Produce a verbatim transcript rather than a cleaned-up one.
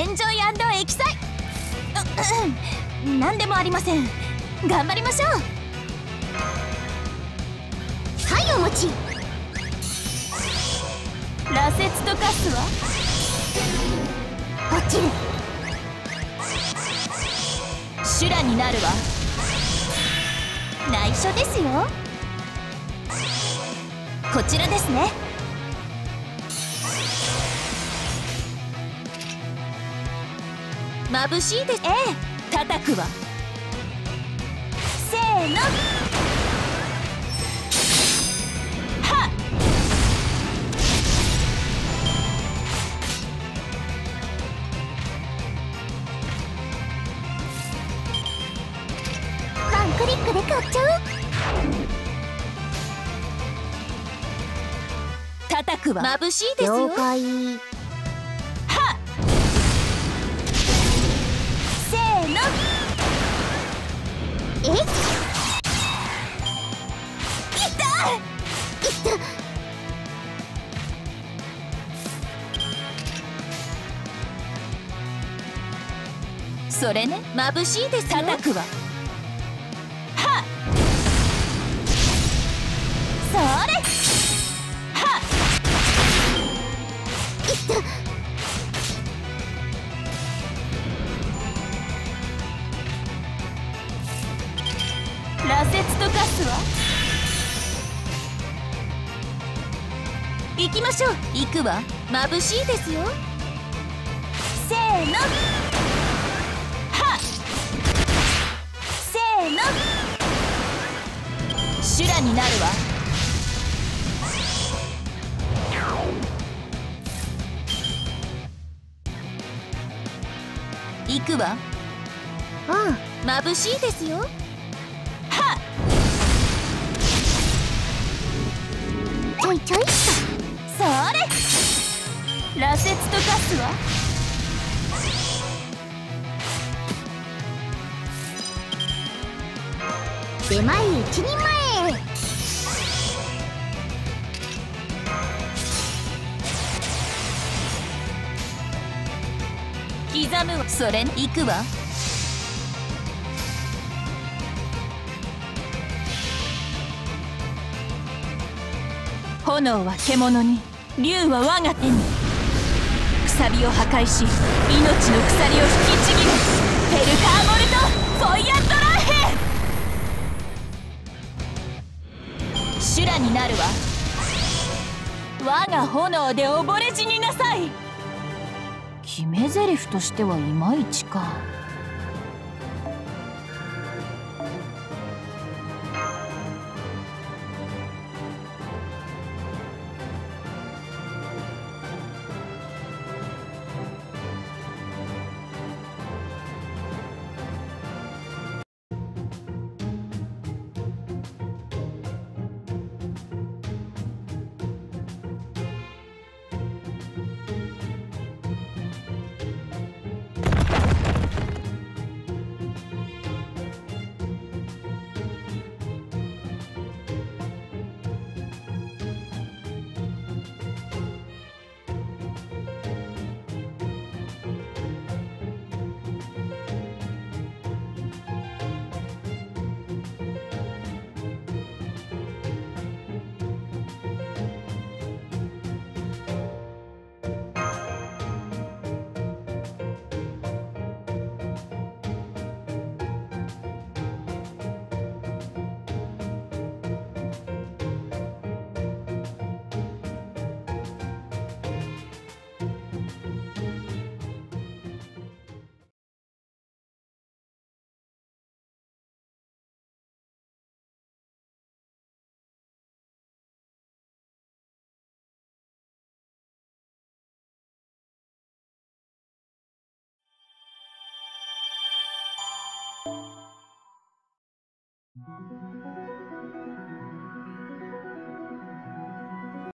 エンジョイ&エキサイううん何でもありません。頑張りましょう。はいお持ち。羅刹と化すわ。落ちる。修羅になるわ。内緒ですよ。こちらですね。眩しいです。ええ、叩くわ。せーの。はっ。ワンクリックで買っちゃう。叩くわ。眩しいですよ。了解。はっ。せーの。えっ。いったいった。それね、眩しいですよ。叩くわ。はっ。それ。はっ。いった。羅刹と化すわ。行きましょう。行くわ。眩しいですよ。せーの。はっ。せーの。修羅になるわ。行くわ。うん、眩しいですよ。はっ。ちょいちょいっと。それ。羅刹と化すわ。出前一人前。刻むわ。それ行くわ。炎は獣に、竜は我が手に。くさびを破壊し、命の鎖を引きちぎれ。ヘルカーボルトフォイアンドラーヘン。修羅になるわ。我が炎で溺れ死になさい。決め台詞としてはいまいちか。